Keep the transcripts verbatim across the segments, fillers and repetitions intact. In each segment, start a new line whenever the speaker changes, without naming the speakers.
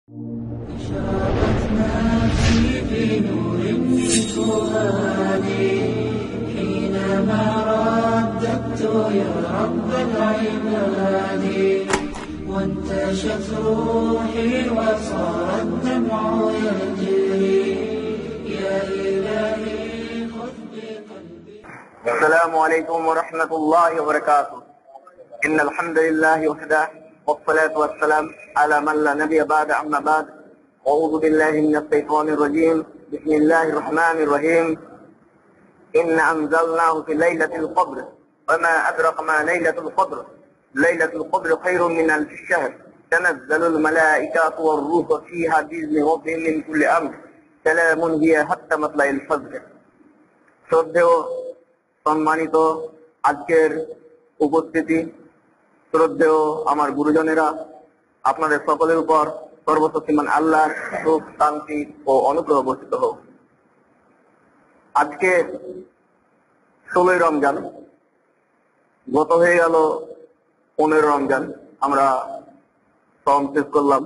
أشرقت نفسي بنور من فؤادي حينما رددت يا رب العباد وانتشت روحي وصار الدمع يجري يا إلهي خذ بقلبي.
السلام عليكم ورحمة الله وبركاته. إن الحمد لله وحده والصلاة والسلام على من لا نبي بعد أما بعد. أعوذ بالله من الشيطان الرجيم. بسم الله الرحمن الرحيم. إن أنزلناه في ليلة القدر وما أدرك ما ليلة القدر. ليلة القدر خير من ألف الشهر. تنزل الملائكة والروح فيها بإذن ربهم من كل أمر. سلام هي حتى مطلع الفجر. শ্রদ্ধেয় সম্মানিত আজকের উপস্থিতি, শ্রদ্ধেয় আমার গুরুজনেরা, আপনাদের সকলের উপর সর্বশক্তিমান আল্লাহর সুখ, শান্তি ও অনুগ্রহ বর্ষিত হোক। আজকে ষোলোই রমজান, গত হয়ে গেল পনেরো রমজান, আমরা সম শেষ করলাম।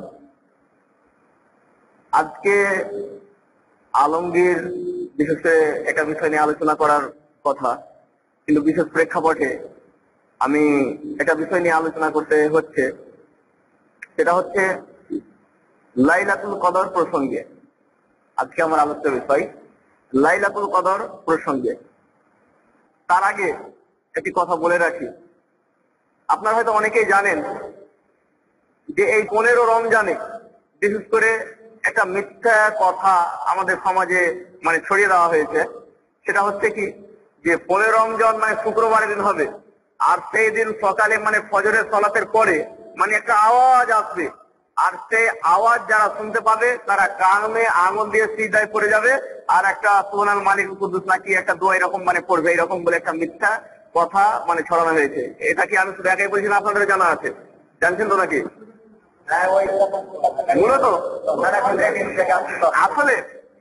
আজকে আলমগীর বিশেষ করে একটা বিষয় নিয়ে আলোচনা করার কথা, কিন্তু বিশেষ প্রেক্ষাপটে আমি একটা বিষয় নিয়ে আলোচনা করতে হচ্ছে, সেটা হচ্ছে লাইলাতুল কদর প্রসঙ্গে। আজকে আমার আলোচ্য বিষয় লাইলাতুল কদর প্রসঙ্গে। তার আগে একটি কথা বলে রাখি, আপনারা হয়তো অনেকেই জানেন যে এই পনেরো রমজানে বিশেষ করে একটা মিথ্যা কথা আমাদের সমাজে মানে ছড়িয়ে দেওয়া হয়েছে। সেটা হচ্ছে কি, যে পনেরো রমজান মানে শুক্রবারের দিন হবে, আর সেই দিন সকালে মানে ফজরের সালাতের পরে মানে একটা আওয়াজ আসবে, আর সেই আওয়াজ যারা শুনতে পাবে তারা কানে আঙুল দিয়ে সিজদায় পড়ে যাবে, আর একটা সুবহানাল মালিক কুদ্দুস নাকি একটা দোয়া এরকম মানে পড়বে, এরকম বলে একটা মিথ্যা কথা মানে ছড়ানো হয়েছে। এটা কি আমি শুধু একাই বলছি না, আপনাদের জানা আছে? জানছেন তো নাকি? মূলত আসলে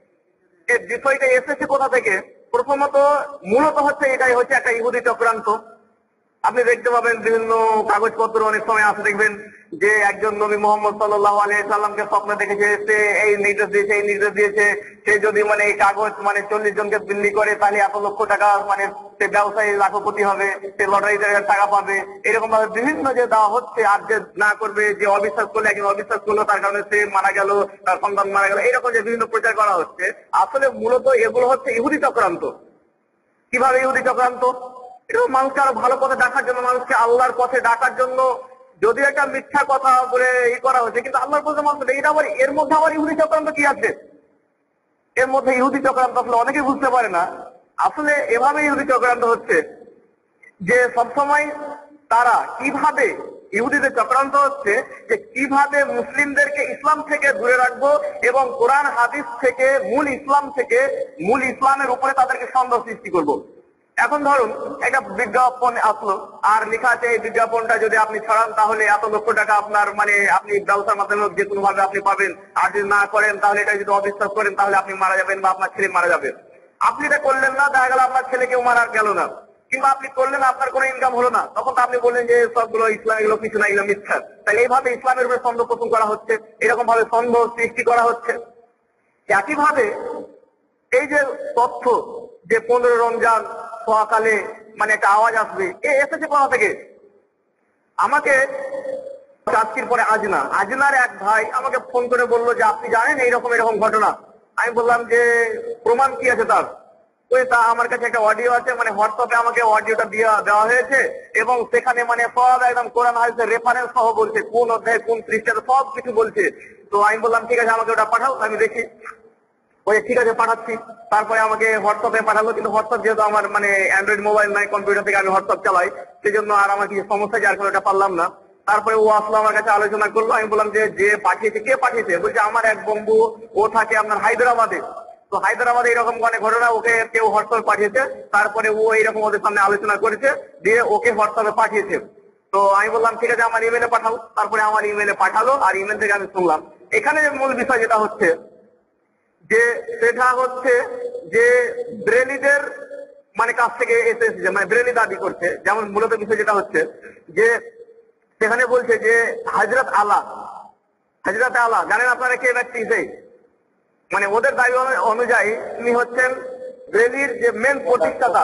এই বিষয়টা এসেছে কোথা থেকে? প্রথমত মূলত হচ্ছে এটাই হচ্ছে একটা ইহুদি চক্রান্ত। আপনি দেখতে পাবেন বিভিন্ন কাগজপত্র অনেক সময় আসে, দেখবেন যে একজন নবী মোহাম্মদ সাল্লাল্লাহু আলাইহি সাল্লামকে স্বপ্নে দেখেছে, সে এই নির্দেশ দিয়েছে এই নির্দেশ দিয়েছে সে যদি মানে এই কাগজ মানে চল্লিশ জনকে বিল্লি করে তাহলে এত লক্ষ টাকা মানে সে ব্যবসায়ী লাখপতি হবে, সে লটারিতে টাকা পাবে, এরকম ভাবে বিভিন্ন যে দেওয়া হচ্ছে। আর যে না করবে, যে অবিশ্বাস করলে, একজন অবিশ্বাস করলো তার কারণে সে মারা গেল, তার সন্তান মারা গেল, এরকম যে বিভিন্ন প্রচার করা হচ্ছে, আসলে মূলত এগুলো হচ্ছে ইহুদি চক্রান্ত। কিভাবে ইহুদি চক্রান্ত? এটা মানুষকে আরো ভালো পথে ডাকার জন্য, মানুষকে আল্লাহর পথে ডাকার জন্য যদি একটা মিথ্যা কথা বলে ই করা হচ্ছে, কিন্তু আল্লাহর পথে মানুষ এটা আবার, এর মধ্যে আবার ইহুদি চক্রান্ত কি আছে? এর মধ্যে ইহুদি চক্রান্ত আসলে অনেকেই বুঝতে পারে না। আসলে এভাবে ইহুদি চক্রান্ত হচ্ছে যে সবসময় তারা কিভাবে, ইহুদিদের চক্রান্ত হচ্ছে যে কিভাবে মুসলিমদেরকে ইসলাম থেকে দূরে রাখবো এবং কোরআন হাদিস থেকে, মূল ইসলাম থেকে, মূল ইসলামের উপরে তাদেরকে সন্দেহ সৃষ্টি করব। এখন ধরুন একটা বিজ্ঞাপন আসলো, আর লেখা আছে এই বিজ্ঞাপনটা যদি আপনি ছড়ান তাহলে এত লক্ষ টাকা আপনার মানে আপনি ব্যবসার মাধ্যমে যে কোনো ভাবে আপনি পাবেন, আর যদি না করেন তাহলে এটা যদি অবিশ্বাস করেন তাহলে আপনি মারা যাবেন বা আপনার ছেলে মারা যাবে। আপনি এটা করলেন না, দেখা গেল আপনার ছেলে কেউ মারা গেল না, কিংবা আপনি করলেন আপনার কোনো ইনকাম হলো না, তখন তো আপনি বললেন যে সবগুলো ইসলাম, এগুলো কিছু না, এগুলো মিথ্যা। তাহলে এইভাবে ইসলামের উপরে সন্দেহ পোষণ করা হচ্ছে, এরকম ভাবে সন্দেহ সৃষ্টি করা হচ্ছে। একইভাবে এই যে তথ্য যে পনেরো রমজান সকালে মানে একটা আওয়াজ আসবে, এ এসেছে কোথা থেকে? আমাকে আজকের পরে আজনা আজনার এক ভাই আমাকে ফোন করে বললো যে আপনি জানেন এইরকম এরকম ঘটনা। আমি বললাম যে প্রমাণ কি আছে তার? ওই তা আমার কাছে একটা অডিও আছে, মানে হোয়াটসঅ্যাপে আমাকে অডিওটা দেওয়া দেওয়া হয়েছে, এবং সেখানে মানে সব একদম কোরআন হাদিসের রেফারেন্স সহ বলছে, কোন অধ্যায় কোন পৃষ্ঠাতে সব কিছু বলছে। তো আমি বললাম ঠিক আছে আমাকে ওটা পাঠাও, আমি দেখি। ওই ঠিক আছে পাঠাচ্ছি। তারপরে আমাকে হোয়াটসঅ্যাপে পাঠালো, কিন্তু হোয়াটসঅ্যাপ যেহেতু আমার মানে অ্যান্ড্রয়েড মোবাইল নাই, কম্পিউটার থেকে আমি হোয়াটসঅ্যাপ চালাই, সেই জন্য আর আমার কিছু সমস্যা, যার কারণে ওটা পারলাম না। তারপরে ও আসলো আমার কাছে, আলোচনা করলো। আমি বললাম যে যে পাঠিয়েছে, কে পাঠিয়েছে? বলছে আমার এক বন্ধু, ও থাকে আপনার হায়দ্রাবাদে। তো হায়দ্রাবাদে এরকম অনেক ঘটনা, ওকে কেউ হোয়াটসঅ্যাপে পাঠিয়েছে, তারপরে ও এরকম ওদের সামনে আলোচনা করেছে, দিয়ে ওকে হোয়াটসঅ্যাপে পাঠিয়েছে। তো আমি বললাম ঠিক আছে আমার ইমেলে পাঠাও। তারপরে আমার ইমেলে পাঠালো, আর ইমেল থেকে আমি শুনলাম। এখানে মূল বিষয় যেটা হচ্ছে যে সেটা হচ্ছে যে ব্রেলিদের মানে কাছ থেকে এসে এসেছে, মানে ব্রেলি দাবি করছে। যেমন মূলত বিষয় যেটা হচ্ছে যে সেখানে বলছে যে হযরত আলা হযরত আলা জানেন আপনারা কে ব্যক্তি? সেই মানে ওদের দাবি অনুযায়ী তিনি হচ্ছেন ব্রেলির যে মেন প্রতিষ্ঠাতা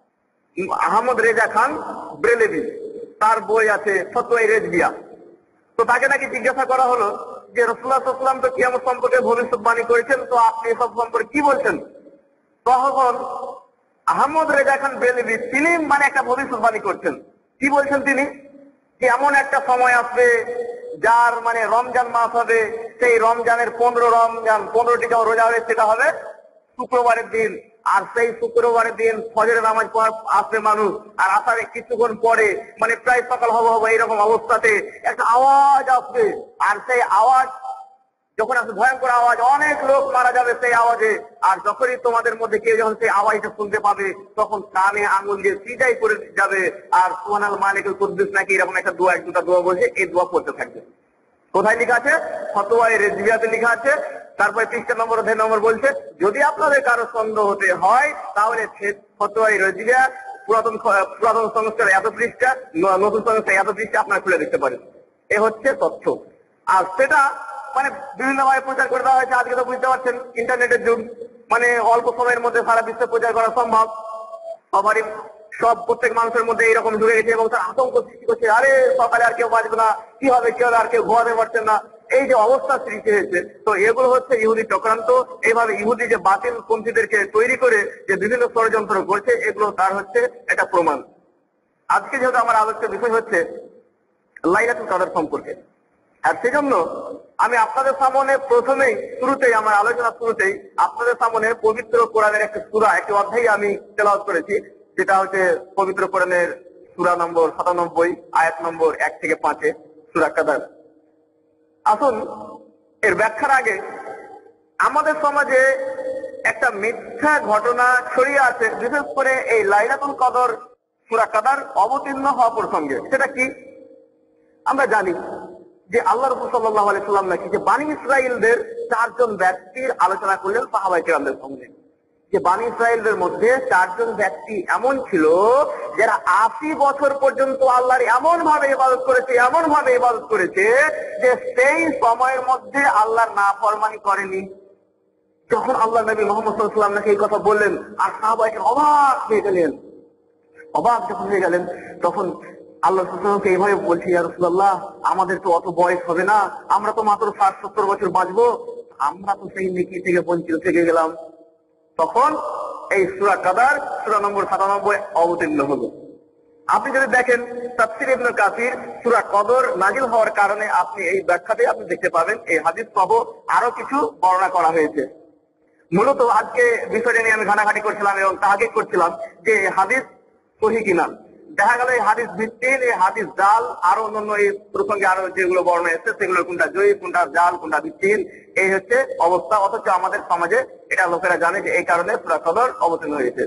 আহমদ রেজা খান ব্রেলেভি। তার বই আছে ফতোয়া রেজবিয়া। তো তাকে নাকি জিজ্ঞাসা করা হলো যে রাসূলুল্লাহ সাল্লাল্লাহু আলাইহি ওয়াসাল্লাম তো কিয়ামত সম্পর্কে ভবিষ্যৎবাণী করেছেন, তো আপনি এসব সম্পর্কে কি বলছেন? তখন আহমদ রেজা খান ব্রেলেভি তিনি মানে একটা ভবিষ্যৎবাণী করছেন। কি বলছেন তিনি? যে এমন একটা সময় আসবে যার মানে রমজান মাস হবে, সেই রমজানের পনেরো রমজান পনেরোটি যখন রোজা হবে সেটা হবে শুক্রবারের দিন। আর সেই শুক্রবারের দিন ফজরের নামাজ পড়া আসবে মানুষ, আর আসারে কিছুক্ষণ পরে মানে প্রায় সকাল হবো হবো এইরকম অবস্থাতে একটা আওয়াজ আসবে। আর সেই আওয়াজ যখন আসবে ভয়ঙ্কর আওয়াজ, অনেক লোক মারা যাবে সেই আওয়াজে। আর যখনই তোমাদের মধ্যে কেউ যখন সেই আওয়াজটা শুনতে পাবে তখন কানে আঙুল দিয়ে সিজাই করে যাবে আর সুবহানাল মালিকুল কুদ্দুস নাকি এরকম একটা দোয়া, এক দুটা দোয়া বলছে, এই দোয়া পড়তে থাকবে। কোথায় লেখা আছে? ফতোয়ায়ে রেজবিয়াতে লেখা আছে। তারপরে পৃষ্ঠা নম্বর অধ্যায় নম্বর বলছে যদি আপনাদের কারো সন্দেহ হতে হয় তাহলে ফতোয়ায়ে রেজবিয়া পুরাতন পুরাতন সংস্কার এত পৃষ্ঠা, নতুন সংস্কার এত পৃষ্ঠা আপনারা খুলে দেখতে পারেন। এ হচ্ছে তথ্য। আর সেটা মানে বিভিন্ন ভাবে প্রচার করে দেওয়া হয়েছে। আজকে তো বুঝতে পারছেন ইন্টারনেটের যুগ, মানে অল্প সময়ের মধ্যে সারা বিশ্বে প্রচার করা সম্ভব। সবারই সব প্রত্যেক মানুষের মধ্যে এইরকম ঢুকে গেছে এবং তার আতঙ্ক সৃষ্টি করছে, আরে সকালে আর কেউ বাঁচবে না, কি হবে কি হবে, আর কেউ ঘুমাতে পারছেন না, এই যে অবস্থা সৃষ্টি হয়েছে। তো এগুলো হচ্ছে ইহুদি চক্রান্ত। এইভাবে ইহুদি যে বাতিল পন্থীদেরকে তৈরি করে যে বিভিন্ন ষড়যন্ত্র করছে, এগুলো তার হচ্ছে এটা প্রমাণ। আজকে যেহেতু আমার আলোচ্য বিষয় হচ্ছে লাইলাতুল কদর সম্পর্কে, আর সেজন্য আমি আপনাদের সামনে প্রথমেই শুরুতেই আমার আলোচনা শুরুতেই আপনাদের সামনে পবিত্র কোরআনের একটা সূরা, একটি অধ্যায় আমি তেলাওয়াত করেছি, যেটা হচ্ছে পবিত্র কোরআনের সূরা নম্বর সাতানব্বই আয়াত নম্বর এক থেকে পাঁচে সূরা কদর। আসুন এর ব্যাখ্যার আগে আমাদের সমাজে একটা মিথ্যা ঘটনা ছড়িয়ে আছে, বিশেষ করে এই লাইলাতুল কদর সূরা কদর অবতীর্ণ হওয়া প্রসঙ্গে। সেটা কি? আমরা জানি যে আল্লাহ রাসূল সাল্লাল্লাহু আলাইহি ওয়াসাল্লাম নাকি যে বানি ইসরাঈলদের চারজন ব্যক্তির আলোচনা করলেন সাহাবায়ে কেরামদের সঙ্গে। যে বানি ইসরাঈলদের মধ্যে চারজন ব্যক্তি এমন ছিল যারা আশি বছর পর্যন্ত আল্লাহর এমন ভাবে ইবাদত করেছে এমন ভাবে ইবাদত করেছে যে সেই সময়ের মধ্যে আল্লাহর নাফরমানি করেনি। যখন আল্লাহ নবী মুহাম্মদ সাল্লাল্লাহু আলাইহি ওয়াসাল্লাম নাকি এই কথা বললেন আর সাহাবায়ে কেরাম অবাক হয়ে গেলেন। অবাক যখন হয়ে গেলেন তখন আল্লাহ রাসূলকে এইভাবে বলছি, ইয়া রাসূলুল্লাহ আমাদের তো অত বয়স হবে না, আমরা তো মাত্র ষাট সত্তর বছর বাঁচবো, আমরা তো সেই নেকি থেকে বঞ্চিত থেকে গেলাম। তখন এই সূরা কদর সূরা নম্বর সাতানব্বই অবতীর্ণ হলো। আপনি যদি দেখেন তাফসীর ইবনে কাসির সূরা কদর নাযিল হওয়ার কারণে আপনি এই ব্যাখ্যাতে আপনি দেখতে পাবেন এই হাদিস সহ আরো কিছু বর্ণনা করা হয়েছে। মূলত আজকে বিষয়টা নিয়ে আমি ঘাটাঘাটি করছিলাম এবং তাহকিক করছিলাম যে হাদিস সহিহ কিনা। দেখা গেল এই হাদিস ভিত্তিহীন, এই হাদিস জাল, আরো অন্যান্য এই প্রসঙ্গে আরো যেগুলো বর্ণনা এসেছে সেগুলো কোনটা জয়ী, কোনটা জাল, কোনটা ভিত্তিহীন, এই হচ্ছে অবস্থা। অথচ আমাদের সমাজে এটা লোকেরা জানে যে এই কারণে সূরা কদর অবতীর্ণ হয়েছে।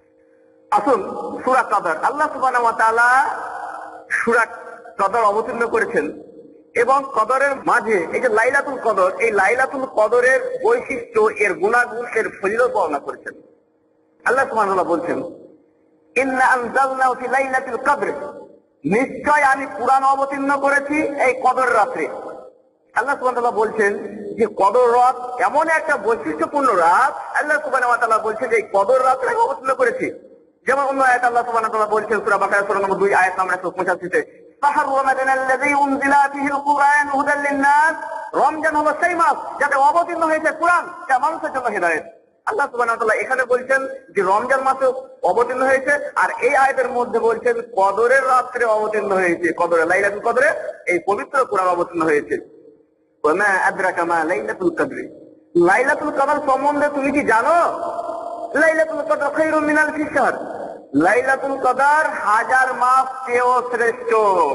আসুন সূরা কদর, আল্লাহ সুবহানাহু ওয়া তাআলা সূরা কদর অবতীর্ণ করেছেন এবং কদরের মাঝে এই যে লাইলাতুল কদর, এই লাইলাতুল কদরের বৈশিষ্ট্য, এর গুণাগুণ, এর ফজিলত বর্ণনা করেছেন। আল্লাহ সুবহানাহু ওয়া তাআলা বলছেন ইন্না আনজালনাহু ফি লাইলাতিল কদর, নিশ্চয় আমি কুরআন অবতীর্ণ করেছি এই কদর রাতে। আল্লাহ সুবহানাহু ওয়া তাআলা বলছেন যে কদর রাত এমন একটা বৈশিষ্ট্যপূর্ণ রাত, আল্লাহ সুবহানাহু ওয়া তাআলা বলছেন যে এই কদর রাতে আমি অবতীর্ণ করেছি। যেমন অন্য আয়াত আল্লাহ সুবহানাহু ওয়া তাআলা বলছেন সূরা বাকারা সূরা নম্বর দুই আয়াত নম্বর একশো পঁচাশি তে, শাহরু রমাদানাল্লাযী উনজিলা ফীহিল কুরআন হুদাল লিন-নাস, রমজান হলো সেই মাস যাতে অবতীর্ণ হয়েছে কুরআন, যা মানুষের জন্য হিদায়াত। আল্লাহ সুবহানাহু ওয়া তাআলা এখানে বলছেন যে রমজান মাসে অবতীর্ণ হয়েছে, আর এই আয়াতের মধ্যে বলছেন কদরের রাত্রে অবতীর্ণ হয়েছে, কদরে লাইলাতুল কদরে এই পবিত্র কুরআন অবতীর্ণ হয়েছে। ওয়া মা আদরাকা মা লাইলাতুল কদর, লাইলাতুল কদর সম্বন্ধে তুমি কি জানো? লাইলাতুল কদর খায়রুম মিন আলফি শাহর, লাইলাতুল কদর হাজার মাস চেয়েও শ্রেষ্ঠ।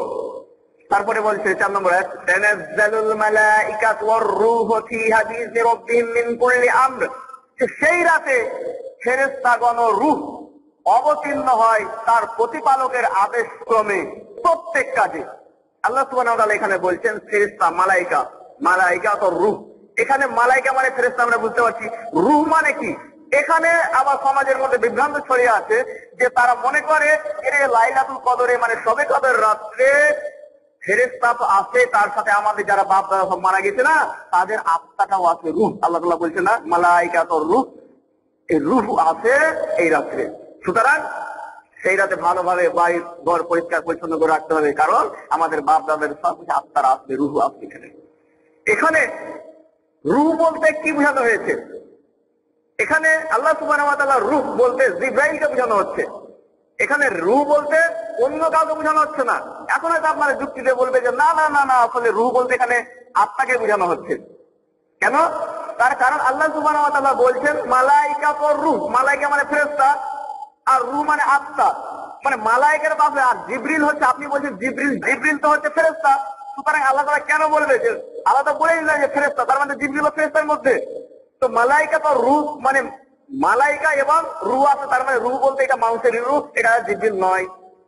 তারপরে বলছে চার নম্বর আয়াত, তানাজ্জালুল মালাইকাতু ওয়ার রূহু ফীহা বিইযনি রাব্বিহিম মিন কুল্লি আমর, সেই রাতে ফেরেশতাগণ ও রূহ অবতীর্ণ হয় তার প্রতিপালকের আদেশ ক্রমে প্রত্যেক কাজে। আল্লাহ সুবহানাহু ওয়া তাআলা এখানে বলছেন ফেরেশতা, মালাইকা, মালাইকা তো রূহ। এখানে মালাইকা মানে ফেরেশতা আমরা বুঝতে পারছি, রূহ মানে কি? এখানে আবার সমাজের মধ্যে বিভ্রান্ত ছড়িয়ে আছে যে তারা মনে করে এর লাইলাতুল কদরে মানে শবে কদর রাত্রে ফেরেশতা তো আছে, তার সাথে আমাদের যারা বাপ দাদা সব মারা গেছে না, তাদের আত্মাটাও আছে, রূহ। আল্লাহ তাআলা বলছেন না, মালাইকাতুর রূহ, এই রূহ আছে এই রাত্রে। সুতরাং সেই রাতে ভালোভাবে বাড়ি ঘর পরিষ্কার পরিচ্ছন্ন করে রাখতে হবে, কারণ আমাদের বাপ দাদাদের সব কিছু আত্মার আসবে, রূহ আসবে। এখানে এখানে রূহ বলতে কি বোঝানো হয়েছে? এখানে আল্লাহ সুবহানাহু ওয়া তাআলা রূহ বলতে জিবরাইলকে বোঝানো হচ্ছে। এখানে রূহ বলতে অন্য কাউকে বোঝানো হচ্ছে না। এখন হয়তো আপনারা যুক্তিতে বলবে যে না না না না আসলে রূহ বলতে এখানে আত্মাকে বোঝানো হচ্ছে। কেন? তার কারণ আল্লাহ সুবহানাহু ওয়া তাআলা বলছেন মালাইকাতুর রূহ, মালাইকা মানে ফেরেশতা, আর রূহ মানে আত্মা। মানে মালাইকার পাশে আর জিবরিল হচ্ছে, আপনি বলছেন জিবরিল, জিবরিল তো হচ্ছে ফেরেশতা। সুতরাং আল্লাহ তাআলা কেন বলবে যে আলাদা বলেই দিলেন যে ফেরেশতা, তার মানে জিবরিল ও ফেরেশতার মধ্যে। তো মালাইকা তো রূহ, মানে মালাইকা এবং রূহ আছে, তার মানে রূহ বলতে এটা মানুষের রূহ, এটা জিবরিল নয়।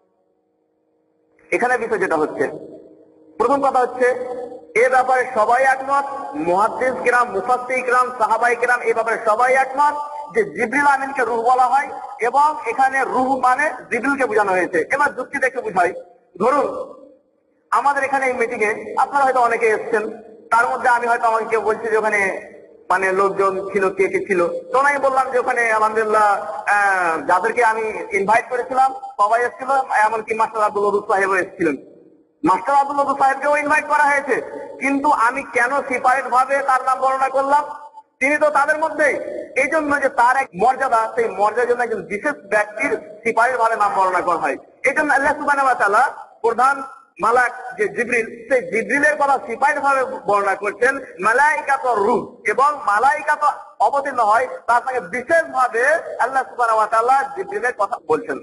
এখানে বিষয় যেটা হচ্ছে, প্রথম কথা হচ্ছে এ ব্যাপারে সবাই একমত, মুহাদ্দিস কিরাম, মুফাসসির কিরাম, সাহাবায়ে কিরাম এই ব্যাপারে সবাই একমত যে জিবরিল আমিনকে রূহ বলা হয় এবং এখানে রূহ মানে জিবরিলকে বোঝানো হয়েছে। এবার যুক্তি দেখে বুঝাই। ধরুন আমাদের এখানে এই মিটিং এ আপনারা হয়তো অনেকে এসেছেন, তার মধ্যে আমি হয়তো আমাকে কেউ বলছি যে ওখানে মানে লোকজন ছিল, কে কে ছিল, তো আমি বললাম যে ওখানে আলহামদুলিল্লাহ যাদেরকে আমি ইনভাইট করেছিলাম সবাই এসেছিল, এমনকি মাস্টার আব্দুল ওদুদ সাহেবও এসেছিলেন। মাস্টার আব্দুল ওদুদ সাহেবকেও ইনভাইট করা হয়েছে, কিন্তু আমি কেন সেপারেট ভাবে তার নাম বর্ণনা করলাম? তিনি তো তাদের মধ্যেই, এই জন্য যে তার এক মর্যাদা, সেই মর্যাদার জন্য একজন বিশেষ ব্যক্তির সেপারেট ভাবে নাম বর্ণনা করা হয়। এই জন্য আল্লাহ সুবহানাহু ওয়া তাআলা প্রধান মালাক যে জিবরিল, সেই জিবরিলের কথা সিপাহী ভাবে বর্ণনা করছেন মালাইকাতুর রূহ, এবং মালাইকা তো অবতীর্ণ হয়, তার সঙ্গে বিশেষ ভাবে আল্লাহ সুবহানাহু ওয়া তাআলা জিবরিলের কথা বলছেন।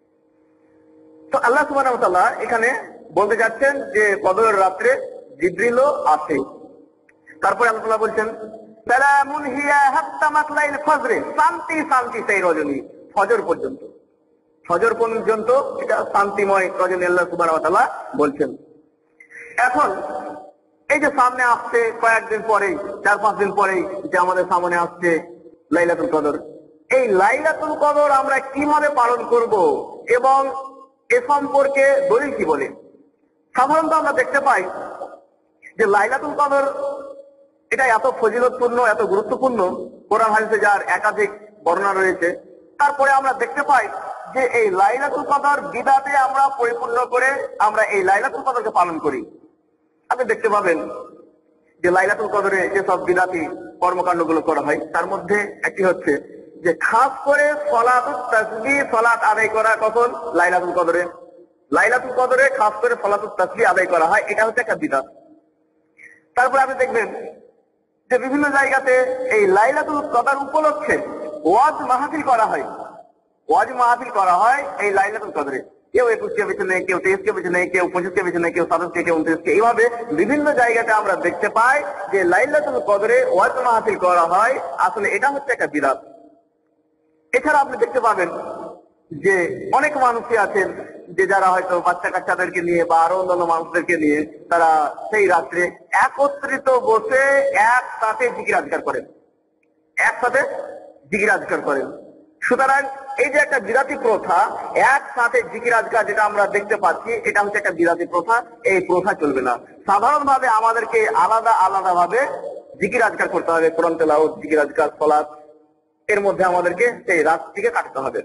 তো আল্লাহ সুবহানাহু ওয়া তাআলা এখানে বলতে যাচ্ছেন যে কদরের রাত্রে জিবরিলও আছে। তারপরে আল্লাহ তাআলা বলছেন সালামুন হিয়া হাত্তা মাতলাইল ফজর, শান্তি শান্তি সেই রজনী ফজর পর্যন্ত, ফজর পর্যন্ত এটা শান্তিময় রজনী আল্লাহ সুবহানাহু ওয়া তাআলা বলছেন। এখন এই যে সামনে আসছে কয়েকদিন পরেই, চার পাঁচ দিন পরেই যে আমাদের সামনে আসছে লাইলাতুল কদর, এই লাইলাতুল কদর আমরা কিভাবে পালন করব এবং এ সম্পর্কে দলিল কি বলে? সাধারণত আমরা দেখতে পাই যে লাইলাতুল কদর এটা এত ফজিলতপূর্ণ, এত গুরুত্বপূর্ণ, কোরআন হাদিসে যার একাধিক বর্ণনা রয়েছে। তারপরে আমরা দেখতে পাই যে এই লাইলাতুল কদর বিদাতে আমরা পরিপূর্ণ করে আমরা এই লাইলাতুল কদরকে পালন করি। আপনি দেখতে পাবেন যে লাইলাতুল কদরে যেসব বিদাতি কর্মকাণ্ডগুলো করা হয় তার মধ্যে একটি হচ্ছে যে খাস করে সলাতুত তাসবিহ, সলাত আদায় করা কখন? লাইলাতুল কদরে। লাইলাতুল কদরে খাস করে সলাতুত তাসবিহ আদায় করা হয়, এটা হচ্ছে একটা বিদাত। তারপরে আপনি দেখবেন যে বিভিন্ন জায়গাতে এই লাইলাতুল কদর উপলক্ষে ওয়াজ মাহফিল করা হয়, ওয়াজ মাহফিল করা হয় এই লাইলাতুল কদরে। কেউ একুশকে বেছে নেয়, কেউ তেইশকে বেছে নেয়, কেউ পঁচিশকে বেছে নেয়, কেউ সাতাশকে, কেউ উনত্রিশকে, এইভাবে বিভিন্ন জায়গাতে আমরা দেখতে পাই যে লাইলাতুল কদরে ওয়াজ মাহফিল করা হয়। আসলে এটা হচ্ছে একটা বিদাত। এছাড়া আপনি দেখতে পাবেন যে অনেক মানুষই আছেন যে যারা হয়তো বাচ্চা কাচ্চাদেরকে নিয়ে বা আরো অন্যান্য মানুষদেরকে নিয়ে তারা সেই রাত্রে একত্রিত বসে একসাথে জিকির আজকার করেন, একসাথে জিকির আজকার করেন। সুতরাং এই যে একটা বিরাতি প্রথা, একসাথে জিকির আজকার যেটা আমরা দেখতে পাচ্ছি, এটা হচ্ছে একটা বিরাতি প্রথা। এই প্রথা চলবে না। সাধারণ ভাবে আমাদেরকে আলাদা আলাদা ভাবে জিকির আজকার করতে হবে। কোরআন তেলাওয়াত, জিকির আজকার, সালাত, এর মধ্যে আমাদেরকে সেই রাতটিকে কাটতে হবে।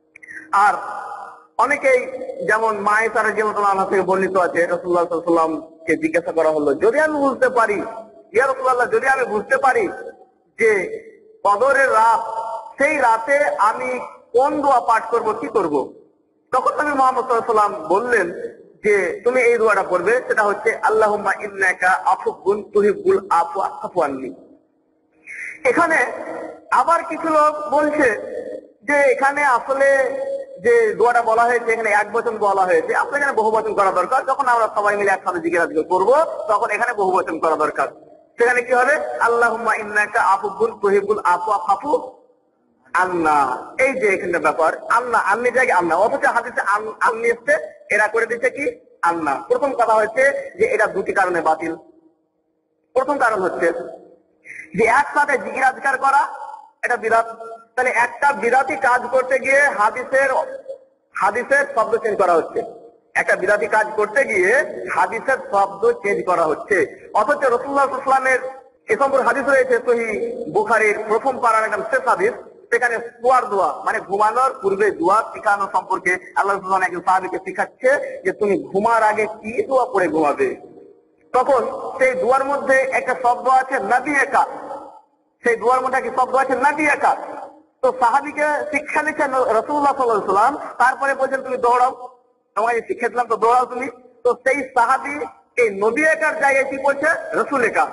আর অনেকেই যেমন মায়েশা রাদিয়াল্লাহু আনহা থেকে বর্ণিত আছে, রাসূলুল্লাহ সাল্লাল্লাহু আলাইহি ওয়াসাল্লামকে জিজ্ঞাসা করা হলো, যদি আমি বুঝতে পারি, ইয়া রাসূলুল্লাহ, যদি আমি বুঝতে পারি যে কদরের রাত, সেই রাতে আমি কোন দোয়া পাঠ করব, কি করব? তখন নবী মুহাম্মদ সাল্লাল্লাহু আলাইহি ওয়াসাল্লাম বললেন যে তুমি এই দোয়াটা পড়বে, সেটা হচ্ছে আল্লাহুম্মা ইন্নাকা আফুবুন তুহিব্বুল আফওয়া ফাফু আননি। এখানে আবার কিছু লোক বলছে যে এখানে আসলে যে দোয়াটা বলা হয়েছে এখানে এক বচন বলা হয়েছে, আসলে এখানে বহু বচন করা দরকার। যখন আমরা সবাই মিলে একসাথে জিকির আজকার করবো তখন এখানে বহু বচন করা দরকার। সেখানে কি হবে? আল্লাহুম্মা ইন্নাকা আফুবুন তুহিব্বুল আফওয়া ফাফু আন্না। এই যে এখানে ব্যাপার, আন্না, আন্নি জায়গায় আন্না, অথচ হাদিসে আন্নি এসছে, এরা করে দিচ্ছে কি? আন্না। প্রথম কথা হচ্ছে যে এটা দুটি কারণে বাতিল। প্রথম কারণ হচ্ছে যে একসাথে জিকির আজকার করা এটা বিরাট। তাহলে একটা বিরাটি কাজ করতে গিয়ে হাদিসের হাদিসের শব্দ চেঞ্জ করা হচ্ছে। একটা বিরাটি কাজ করতে গিয়ে হাদিসের শব্দ চেঞ্জ করা হচ্ছে, অথচ রাসূলুল্লাহ সাল্লাল্লাহু আলাইহি ওয়াসাল্লামের এ সম্পর্কে হাদিস রয়েছে সহিহ বুখারীর প্রথম পারার একদম শেষ হাদিস, সেখানে শোয়ার দোয়া মানে ঘুমানোর পূর্বে দোয়া শিখানো সম্পর্কে আল্লাহ সুবহানাহু একজন সাহাবীকে শিখাচ্ছে যে তুমি ঘুমার আগে কি দোয়া পড়ে ঘুমাবে। তখন সেই দোয়ার মধ্যে একটা শব্দ আছে নাদিয়াকা, সেই দোয়ার মধ্যে একটা শব্দ আছে নাদিয়াকা। তো সাহাবীকে শিক্ষা দিচ্ছেন রাসূলুল্লাহ সাল্লাল্লাহু আলাইহি ওয়াসাল্লাম, তারপরে বলছেন তুমি দৌড়াও, তোমাকে শিক্ষা দিলাম তো দৌড়াও তুমি। তো সেই সাহাবী এই নদিয়াকার জায়গায় কি বলছে রাসূলেকা।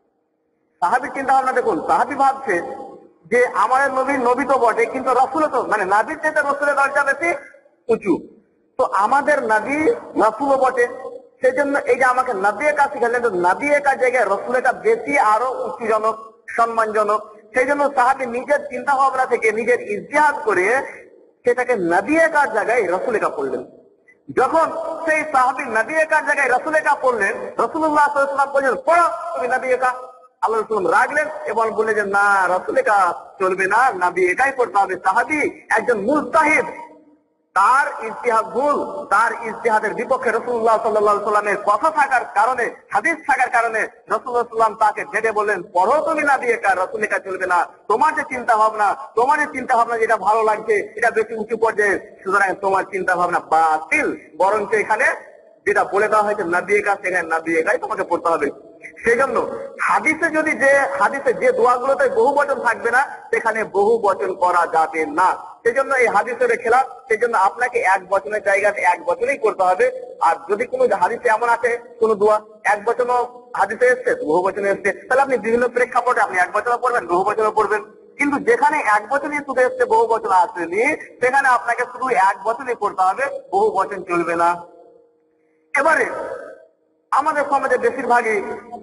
সাহাবীর চিন্তা ভাবনা দেখুন, সাহাবী ভাবছে যে আমাদের নবী নবী তো বটে, কিন্তু রাসূল তো মানে নবীর চাইতে রাসূলের দরজা বেশি উঁচু, তো আমাদের নবী রাসূলও বটে, সেই জন্য এই যে আমাকে নদিয়াকা শিখালেন, তো নদিয়াকার জায়গায় রাসূলেকা বেশি আরো উঁচুজনক সম্মানজনক। সেই জন্য সাহাবী নিজের চিন্তা ভাবনা থেকে নিজের ইজতিহাদ করে সেটাকে নদিয়াকার জায়গায় রাসূলেকা পড়লেন। যখন সেই সাহাবী নদিয়াকার জায়গায় রাসূলেকা পড়লেন, রাসূলুল্লাহ সাল্লাল্লাহু আলাইহি ওয়াসাল্লাম বললেন পড়ো তুমি নদিয়াকা। আল্লাহ রাসূল রাগলেন এবং বললেন যে না, রাসূলেকা চলবে না, নবী একাই পড়তে হবে। সাহাবী একজন মুজতাহিদ, তার ইজতিহাদ ভুল, তার ইজতিহাদের বিপক্ষে রাসূলুল্লাহ সাল্লাল্লাহু আলাইহি ওয়াসাল্লামের কথা থাকার কারণে, হাদিস থাকার কারণে রাসূলুল্লাহ সাল্লাল্লাহু আলাইহি ওয়াসাল্লাম তাকে ডেকে বললেন পড়ো তুমি নদিয়াকা, রাসূলেকা চলবে না। তোমার যে চিন্তা ভাবনা, তোমার যে চিন্তা ভাবনা যেটা ভালো লাগছে, এটা বেশি উঁচু পর্যায়ে, সুতরাং তোমার চিন্তা ভাবনা বাতিল, বরঞ্চ এখানে যেটা বলে দেওয়া হয়েছে নদিয়াকা, সেখানে নদিয়াকাই তোমাকে পড়তে হবে। সেই জন্য হাদিসে যদি যে হাদিসে যে দোয়াগুলোতে বহু বচন থাকবে না, সেখানে বহু বচন করা যাবে না। সেই জন্য এই হাদিসের খেলাফ, সেই জন্য আপনাকে এক বচনের জায়গাতে এক বচনেই করতে হবে। আর যদি কোনো হাদিসে এমন আছে কোনো দোয়া এক বচনও হাদিসে এসছে, বহু বচনে এসছে, তাহলে আপনি বিভিন্ন প্রেক্ষাপটে আপনি এক বচনও পড়বেন, বহু বচনও পড়বেন। কিন্তু যেখানে এক বচনই শুধু এসছে, বহু বচন আসেনি, সেখানে আপনাকে শুধু এক বচনই পড়তে হবে, বহু বচন চলবে না। এবারে আমাদের সমাজে বেশিরভাগই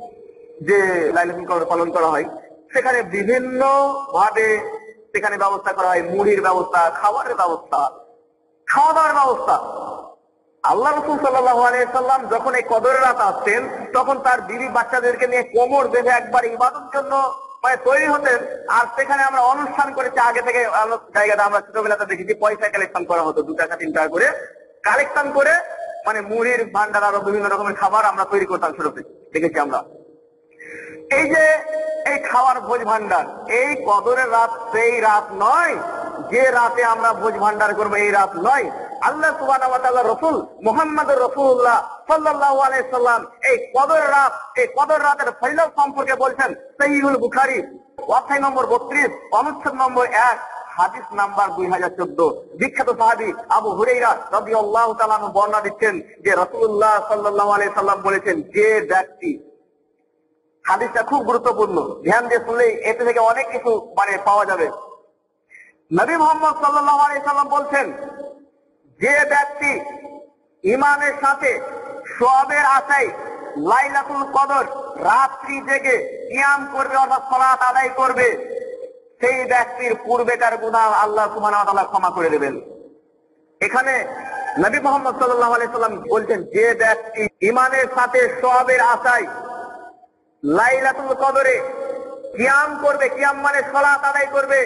যে লাইলাতুল কদর পালন করা হয়, সেখানে বিভিন্ন ভাবে সেখানে ব্যবস্থা করা হয়, মুড়ির ব্যবস্থা, খাবারের ব্যবস্থা, খাওয়া দাওয়ার ব্যবস্থা। আল্লাহ রাসূল সাল্লাল্লাহু আলাইহি ওয়াসাল্লাম যখন এই কদরের রাত আসতেন, তখন তার বিবি বাচ্চাদেরকে নিয়ে কোমর বেঁধে একবার ইবাদতের জন্য মানে তৈরি হতেন। আর সেখানে আমরা অনুষ্ঠান করেছি আগে থেকে, জায়গাটা আমরা ছোটবেলাতে দেখেছি পয়সা কালেকশন করা হতো, দু টাকা তিন টাকা করে কালেকশন করে, মানে মুড়ির ভান্ডার আরো বিভিন্ন রকমের খাবার আমরা তৈরি করতাম ছোটতে, দেখেছি আমরা। এই যে এই খাওয়ার ভোজ ভান্ডার, এই কদরের রাত সেই রাত নয় যে রাতে আমরা ভোজ ভান্ডার করবো, এই রাত নয়। আল্লাহ সুবহানাহু ওয়া তাআলা রাসূল মুহাম্মদুর রাসূলুল্লাহ সাল্লাল্লাহু আলাইহি সাল্লাম এই কদরের রাত, এই কদর রাতের ফজিলত সম্পর্কে বলছেন সহিহুল বুখারী অধ্যায় নম্বর বত্রিশ অনুচ্ছেদ নম্বর এক হাদিস নাম্বার দুই হাজার চোদ্দ। বিখ্যাত সাহাবী আবু হুরায়রা রাদিয়াল্লাহু তাআলা আনহু বর্ণনা দিচ্ছেন যে রাসূলুল্লাহ সাল্লাল্লাহু আলাইহি সাল্লাম বলেছেন, যে ব্যক্তি, হাদিসটা খুব গুরুত্বপূর্ণ, ধ্যান দিয়ে শুনলে এতে থেকে অনেক কিছু মানে পাওয়া যাবে। নবী মুহাম্মদ সাল্লাল্লাহু আলাইহি সাল্লাম বলছেন, যে ব্যক্তি ঈমানের সাথে সওয়াবের আশায় লাইলাতুল কদর রাত্রি জেগে কিয়াম করবে অর্থাৎ সালাত আদায় করবে, সেই ব্যক্তির পূর্বেকার গুনাহ আল্লাহ সুবহানাহু ওয়া তাআলা ক্ষমা করে দেবেন। এখানে নবী মুহাম্মদ সাল্লাল্লাহু আলাইহি সাল্লাম বলছেন, যে ব্যক্তি ঈমানের সাথে সওয়াবের আশায় লাইলাতুল কদরে কিয়াম করবে, কিয়াম মানে সালাত আদায় করবে,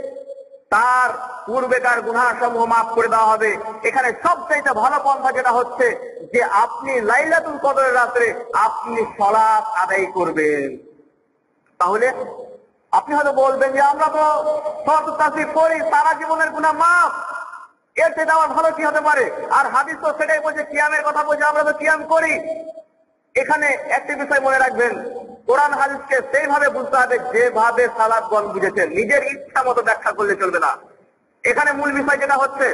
তার পূর্বেকার গুনাহ সমূহ মাফ করে দেওয়া হবে। এখানে সবচেয়ে ভালো পন্থা যেটা হচ্ছে যে আপনি লাইলাতুল কদরের রাতে আপনি সালাত আদায় করবেন। তাহলে আপনি হয়তো বলবেন যে আমরা তো সালাতুত তাসবিহ পড়ি, সারা জীবনের গুনাহ মাফ, এর থেকে আমার ভালো কি হতে পারে? আর হাদিস তো সেটাই বলছে, কিয়ামের কথা বলছে, আমরা তো কিয়াম করি। এখানে একটি বিষয় মনে রাখবেন, কোরআন হাদিসকে সেইভাবে বুঝতে হবে যেভাবে সালাফগণ বুঝেছেন, নিজের ইচ্ছা মতো ব্যাখ্যা করলে চলবে না। এখানে মূল বিষয় যেটা হচ্ছে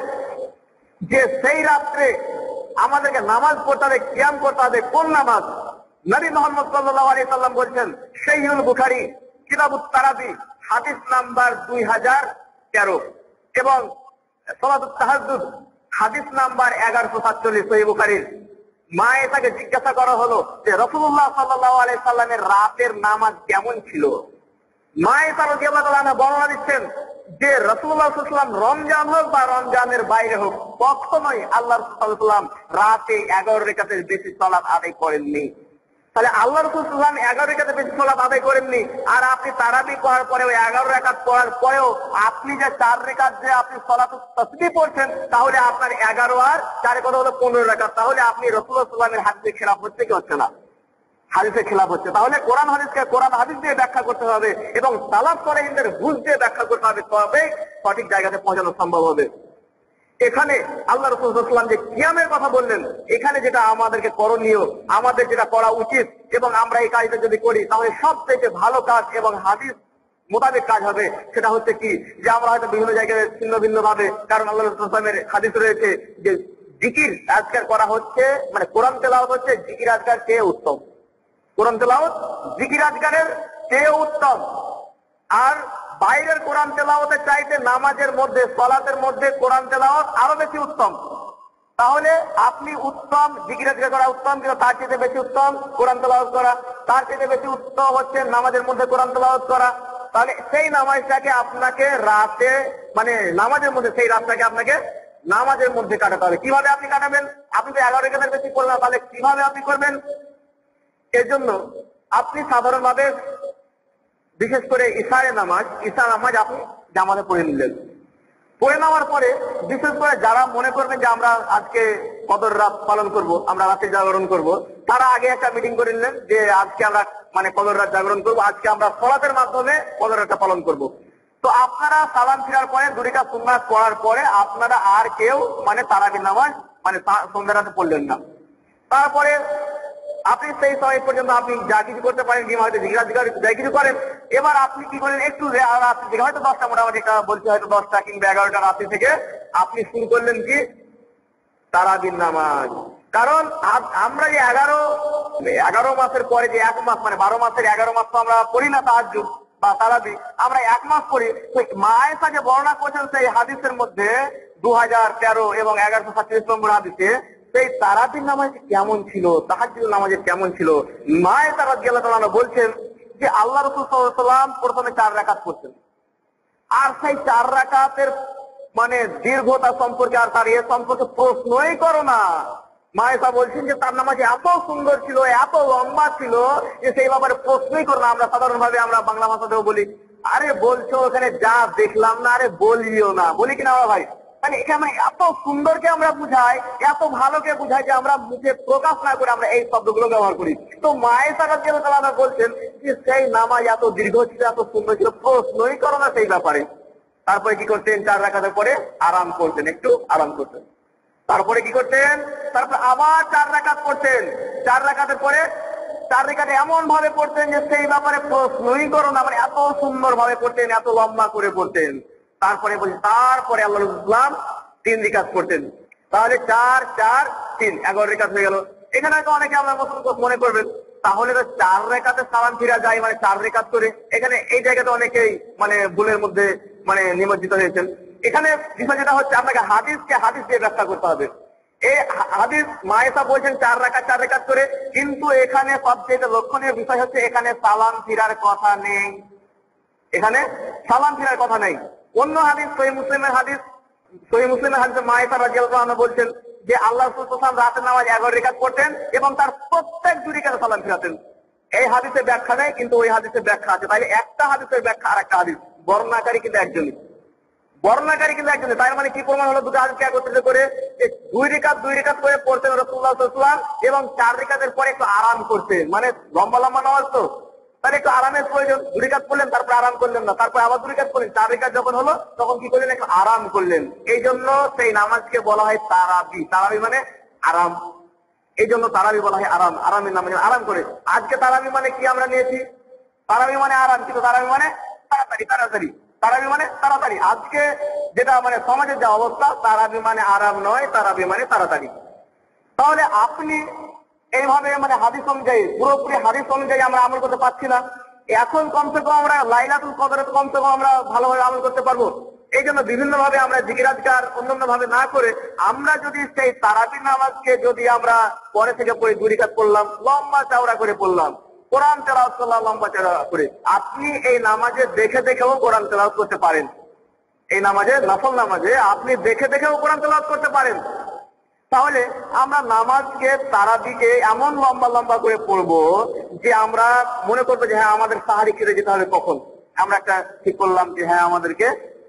যে সেই রাত্রে আমাদেরকে নামাজ পড়তে হবে, কিয়াম করতে হবে। কোন নামাজ? নবী মুহাম্মদ সাল্লাল্লাহু আলাইহি সাল্লাম বলছেন সহিহুল বুখারী কিতাবুত তারাবি হাদিস নাম্বার দুই হাজার তেরো এবং সালাতুত তাহাজ্জুদ হাদিস নাম্বার এগারোশো সাতচল্লিশ সহিহ বুখারীর। মা এটাকে জিজ্ঞাসা করা হলো যে রাসূলুল্লাহ সাল্লাল্লাহু আলাইহি সাল্লামের রাতের নামাজ কেমন ছিল। মা এটা রাদিয়াল্লাহু তাআলা বর্ণনা দিচ্ছেন যে রাসূলুল্লাহ সাল্লাল্লাহু আলাইহি ওয়াসাল্লাম রমজান হোক বা রমজানের বাইরে হোক কখনোই আল্লাহ রাসূল সাল্লাল্লাহু আলাইহি ওয়াসাল্লাম রাতে এগারো রাকাতের বেশি সালাত আদায় করেননি। তাহলে আল্লাহ রাসূল সাল্লাল্লাহু আলাইহি ওয়াসাল্লাম এগারো রাকাতে বেশি সালাত আদায় করেননি, আর আপনি তারাবি পড়ার পরে ওই এগারো রাকাত পড়ার পরেও আপনি যে চার রাকাত যে আপনি সালাতুত তাসবিহ পড়ছেন, তাহলে আপনার এগারো আর চারে কত হলো পনেরো রাকাত। তাহলে আপনি রাসূলুল্লাহ সাল্লাল্লাহু আলাইহি ওয়াসাল্লামের হাদিসে খেলাফ হচ্ছে কি হচ্ছে না? হাদিসে খেলাফ হচ্ছে। তাহলে কোরআন হাদিসকে কোরআন হাদিস দিয়ে ব্যাখ্যা করতে হবে এবং সালাফ সালেহিনদের বুঝ দিয়ে ব্যাখ্যা করতে হবে, তবে সঠিক জায়গাতে পৌঁছানো সম্ভব হবে। এখানে আল্লাহ রাসূল সাল্লাল্লাহু আলাইহি ওয়াসাল্লাম যে কিয়ামের কথা বললেন, এখানে যেটা আমাদেরকে করণীয়, আমাদের যেটা করা উচিত এবং আমরা এই কাজটা যদি করি তাহলে সবথেকে ভালো কাজ এবং হাদিস মোতাবেক কাজ হবে, সেটা হচ্ছে কি যে আমরা হয়তো বিভিন্ন জায়গায় ভিন্ন ভিন্ন ভাবে, কারণ আল্লাহ রাসূল সাল্লাল্লাহু আলাইহি ওয়াসাল্লামের হাদিস রয়েছে যে জিকির আজকার করা হচ্ছে, মানে কোরআন তেলাওয়াত হচ্ছে জিকির আজকার চেয়ে উত্তম। কোরআন তেলাওয়াত জিকির আজকারের চেয়ে উত্তম। আর বাইরের কোরআন তেলাওয়াতের চাইতে নামাজের মধ্যে সালাতের মধ্যে কোরআন তেলাওয়াত আরো বেশি উত্তম। তাহলে আপনি উত্তম জিকির আজকার করা উত্তম, কিন্তু তার চেয়ে বেশি উত্তম কোরআন তেলাওয়াত করা, তার চেয়ে বেশি উত্তম হচ্ছে নামাজের মধ্যে কোরআন তেলাওয়াত করা। তাহলে সেই নামাজটাকে আপনাকে রাতে, মানে নামাজের মধ্যে সেই রাতটাকে আপনাকে নামাজের মধ্যে কাটাতে হবে। কিভাবে আপনি কাটাবেন? আপনি তো এগারো রেখাতের বেশি করবেন, তাহলে কিভাবে আপনি করবেন? এর জন্য আপনি সাধারণভাবে বিশেষ করে ঈশার নামাজ ঈশা নামাজ আপনি জামাতে পড়ে নিলেন। পড়ে নেওয়ার পরে বিশেষ করে যারা মনে করবেন যে আমরা আজকে কদর রাত পালন করব, আমরা রাতে জাগরণ করব, তারা আগে একটা মিটিং করে নিলেন যে আজকে আমরা মানে কদর রাত জাগরণ করব, আজকে আমরা সালাতের মাধ্যমে কদর রাতটা পালন করব। তো আপনারা সালাম ফিরার পরে দুইটা সুন্নাত পড়ার পরে আপনারা আর কেউ মানে তারাবির নামাজ মানে সন্ধ্যা রাতে পড়লেন না। তারপরে আপনি সেই সময় পর্যন্ত আপনি যা কিছু করতে পারেন, কি হয়তো যা কিছু করেন, এবার আপনি কি করেন একটু রাত্রি থেকে হয়তো দশটা মোটামুটি বলছি হয়তো দশটা কিংবা এগারোটা রাত্রি থেকে আপনি শুরু করলেন কি তারাবির নামাজ। কারণ আমরা যে এগারো এগারো মাসের পরে যে এক মাস মানে বারো মাসের এগারো মাস তো আমরা পড়ি না তাহাজ্জুদ বা তারাবি, আমরা এক মাস পড়ি। তো মা আয়েশা যে বর্ণনা করছেন সেই হাদিসের মধ্যে দু হাজার তেরো এবং এগারোশো সাতচল্লিশ নম্বর হাদিসে সেই তারাবির নামাজ কেমন ছিল, তাহাজ্জুদের নামাজে কেমন ছিল, মা আয়েশা রাদিয়াল্লাহু তাআলা বলছেন যে আল্লাহ রাসূল সাল্লাল্লাহু আলাইহি ওয়াসাল্লাম প্রথমে চার রাকাত পড়তেন, আর সেই চার রাকাতের মানে দীর্ঘতা সম্পর্কে আর তার এ সম্পর্কে প্রশ্নই করো না। মা আয়েশা বলছেন যে তার নামাজ এত সুন্দর ছিল, এত লম্বা ছিল যে সেই ব্যাপারে প্রশ্নই করো না। আমরা সাধারণভাবে আমরা বাংলা ভাষাতেও বলি, আরে বলছো ওখানে যা দেখলাম না, আরে বলিও না, বলি কিনা আমরা ভাই? মানে এখানে এত সুন্দরকে আমরা বুঝাই, এত ভালোকে বুঝাই যে আমরা মুখে প্রকাশ না করে আমরা এই শব্দগুলো ব্যবহার করি। তো মা আয়েশা রাদিয়াল্লাহু তাআলা বলছেন যে সেই নামাজ এত দীর্ঘ ছিল, এত সুন্দর ছিল, প্রশ্নই করো না সেই ব্যাপারে। তারপরে কি করতেন? চার রাকাতের পরে আরাম করতেন, একটু আরাম করতেন। তারপরে কি করতেন? তারপরে আবার চার রাকাত পড়তেন। চার রাকাতের পরে চার রাকাতে এমন ভাবে পড়তেন যে সেই ব্যাপারে প্রশ্নই করো না, মানে এত সুন্দর ভাবে পড়তেন, এত লম্বা করে পড়তেন। তারপরে বলছি তারপরে আল্লাহ রাসূল সাল্লাল্লাহু আলাইহি ওয়াসাল্লাম তিন রিকাত করতেন। তাহলে চার চার তিন এগারো রিকাত হয়ে গেল। এখানে হয়তো অনেকে আমরা মনে করবেন তাহলে তো চার রেখাতে সালাম ফিরা যায়, মানে চার রেখাত করে। এখানে এই জায়গাতে অনেকেই মানে ভুলের মধ্যে মানে নিমজ্জিত হয়েছেন। এখানে বিষয় যেটা হচ্ছে আপনাকে হাদিসকে হাদিস দিয়ে ব্যাখ্যা করতে হবে। এই হাদিস মা আয়েশা বলছেন চার রাকাত চার রাকাত করে, কিন্তু এখানে সবচেয়ে লক্ষণীয় বিষয় হচ্ছে এখানে সালাম ফিরার কথা নেই। এখানে সালাম ফিরার কথা নেই। অন্য হাদিস সহিহ মুসলিমের হাদিস সহিহ মুসলিমের হাদিসে মা আয়েশা রাদিয়াল্লাহু আনহা বলছেন যে আল্লাহ রাসূল সাল্লাল্লাহু আলাইহি ওয়াসাল্লাম রাতের নামাজ এগারো রাকাত পড়তেন এবং তার প্রত্যেক দুই রাকাতে সালাম ফিরাতেন। এই হাদিসে ব্যাখ্যা নেই, কিন্তু ওই হাদিসে ব্যাখ্যা আছে। তাহলে একটা হাদিসের ব্যাখ্যা আর একটা হাদিস, বর্ণনাকারী কিন্তু একজনই বর্ণনাকারী কিন্তু একজনই তার মানে কি প্রমাণ হলো? দুটো হাদিসকে একত্রিত করে দুই রাকাত দুই রাকাত করে পড়তেন রাসূলুল্লাহ সাল্লাল্লাহু আলাইহি ওয়াসাল্লাম এবং চার রাকাতের পরে একটু আরাম করতেন। মানে লম্বা লম্বা নামাজ তো, তাহলে একটু আরামের প্রয়োজন। দুই রাকাত পড়লেন, তারপর আরাম করলেন না, তারপর আবার দুই রাকাত পড়লেন, চার রাকাত যখন হলো তখন কি করলেন? একটু আরাম করলেন। এই জন্য সেই নামাজকে বলা হয় তারাবি। তারাবি মানে আরাম, এই জন্য তারাবি বলা হয় আরাম। আরামের নামাজ আরাম করে। আজকে তারাবি মানে কি আমরা নিয়েছি? তারাবি মানে আরাম, কিন্তু তারাবি মানে তাড়াতাড়ি তাড়াতাড়ি তারাবি মানে তাড়াতাড়ি। আজকে যেটা মানে সমাজের যা অবস্থা, তারাবি মানে আরাম নয়, তারাবি মানে তাড়াতাড়ি। তাহলে আপনি এইভাবে মানে হাদিস অনুযায়ী পুরোপুরি হাদিস অনুযায়ী আমরা আমল করতে পারছি না। এখন কমসে কম আমরা লাইলাতুল কদরে কমসে কম আমরা ভালোভাবে আমল করতে পারবো। এই জন্য বিভিন্ন ভাবে আমরা জিকির আজকার অন্যান্য ভাবে না করে আমরা যদি সেই তারাবি নামাজকে যদি আমরা পরে থেকে পড়ে দুই রাকাত পড়লাম, লম্বা চওড়া করে পড়লাম, কোরআন তেলাওয়াত করলাম লম্বা চওড়া করে, আপনি এই নামাজে দেখে দেখেও কোরআন তেলাওয়াত করতে পারেন। এই নামাজে নফল নামাজে আপনি দেখে দেখেও কোরআন তেলাওয়াত করতে পারেন। তাহলে আমরা নামাজকে তারাবিকে এমন লম্বা লম্বা করে পড়বো যে আমরা মনে করবো যে হ্যাঁ আমাদের সাহারি খেতে যেতে হবে কখন। আমরা একটা ঠিক করলাম যে হ্যাঁ আমাদেরকে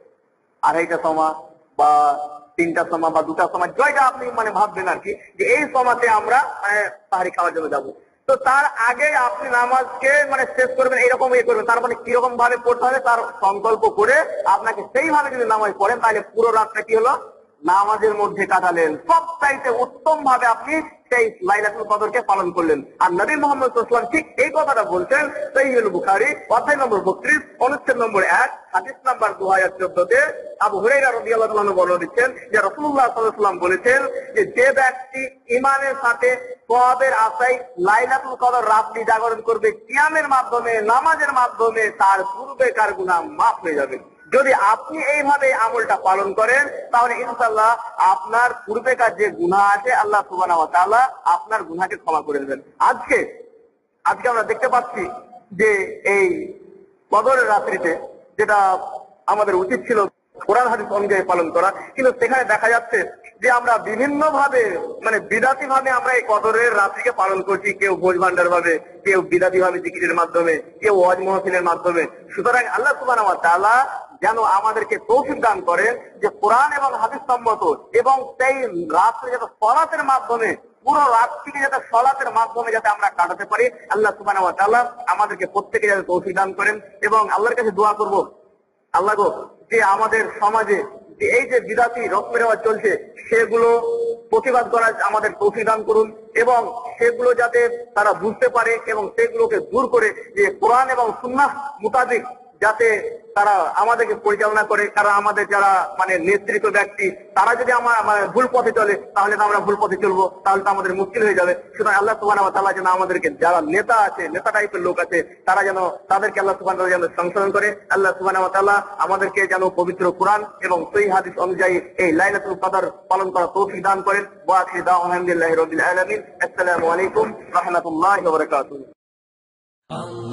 আড়াইটা সময় বা তিনটার সময় বা দুটার সময় জয়টা আপনি মানে ভাববেন আর কি যে এই সময়তে আমরা মানে সাহারি খাওয়ার জন্য যাবো। তো তার আগে আপনি নামাজকে মানে শেষ করবেন এইরকম ইয়ে করবেন, তার মানে কিরকম ভাবে পড়তে হবে তার সংকল্প করে আপনাকে সেইভাবে যদি নামাজ পড়েন তাহলে পুরো রাতটা কি হলো নামাজের মধ্যে কাটালেন, সব চাইতে উত্তম ভাবে আপনি সেই লাইলাতুল কদরকে পালন করলেন। আর নবী মুহাম্মদ সাল্লাল্লাহু আলাইহি ওয়াসাল্লাম ঠিক এই কথাটা বলছেন সহিহুল বুখারী অধ্যায় নম্বর বত্রিশ অনুচ্ছেদ নম্বর এক হাদিস নাম্বার দুই হাজার চোদ্দ তে আবু হুরায়রা রাদিয়াল্লাহু তাআলা বর্ণনা দিচ্ছেন যে রাসূলুল্লাহ সাল্লাল্লাহু আলাইহি ওয়াসাল্লাম বলেছেন যে যে ব্যক্তি ঈমানের সাথে সওয়াবের আশায় লাইলাতুল কদর রাত্রি জাগরণ করবে কিয়ামের মাধ্যমে নামাজের মাধ্যমে তার পূর্বেকার গুনাহ মাফ হয়ে যাবে। যদি আপনি এইভাবে আমলটা পালন করেন তাহলে ইনশাআল্লাহ আপনার পূর্বেকার যে গুনাহ আছে আল্লাহ সুবহানাহু ওয়া তাআলা আপনার গুনাহকে ক্ষমা করে দেবেন। আজকে আজকে আমরা দেখতে পাচ্ছি যে এই কদরের রাত্রিতে যেটা আমাদের উচিত ছিল কোরআন হাদিস অনুযায়ী পালন করা, কিন্তু সেখানে দেখা যাচ্ছে যে আমরা বিভিন্ন ভাবে মানে বিদাতি ভাবে আমরা এই কদরের রাত্রিকে পালন করছি। কেউ ভোজ ভান্ডার ভাবে, কেউ বিদাতি ভাবে জিকিরের মাধ্যমে, কেউ ওয়াজ মাহফিলের মাধ্যমে। সুতরাং আল্লাহ সুবহানাহু ওয়া তাআলা যেন আমাদেরকে তৌফিক দান করেন যে কোরআন এবং হাদিস সম্মত এবং সেই রাত্রে যাতে সলাতের মাধ্যমে পুরো রাতটিকে যাতে সলাতের মাধ্যমে যাতে আমরা কাটাতে পারি আল্লাহ সুবহানাহু ওয়া তাআলা আমাদেরকে প্রত্যেকে যাতে তৌফিক দান করেন। এবং আল্লাহর কাছে দোয়া করব, আল্লাহ গো যে আমাদের সমাজে যে এই যে বিদাতি রসম রেওয়াজ চলছে সেগুলো প্রতিবাদ করার আমাদের তৌফিক দান করুন এবং সেগুলো যাতে তারা বুঝতে পারে এবং সেগুলোকে দূর করে যে কোরআন এবং সুন্নাহ মোতাবেক যাতে তারা আমাদেরকে পরিচালনা করে। কারণ আমাদের যারা মানে নেতৃত্ব ব্যক্তি তারা যদি আমার ভুল পথে চলে তাহলে তো আমরা ভুল পথে চলবো, তাহলে তো আমাদের মুশকিল হয়ে যাবে। সুতরাং আল্লাহ সুবহানাহু ওয়া তাআলা যেন আমাদেরকে যারা নেতা আছে, নেতা টাইপের লোক আছে, তারা যেন তাদেরকে আল্লাহ সুবহানাহু ওয়া তাআলা যেন সংশোধন করে। আল্লাহ সুবহানাহু ওয়া তাআলা আমাদেরকে যেন পবিত্র কোরআন এবং সহিহ হাদিস অনুযায়ী এই লাইলাতুল কদর পালন করার তৌফিক দান করেন। ওয়া আখিরু দাওয়ানা আলহামদুলিল্লাহি রাব্বিল আলামিন। আসসালামু আলাইকুম ওয়া রাহমাতুল্লাহি ওয়া বারাকাতুহু।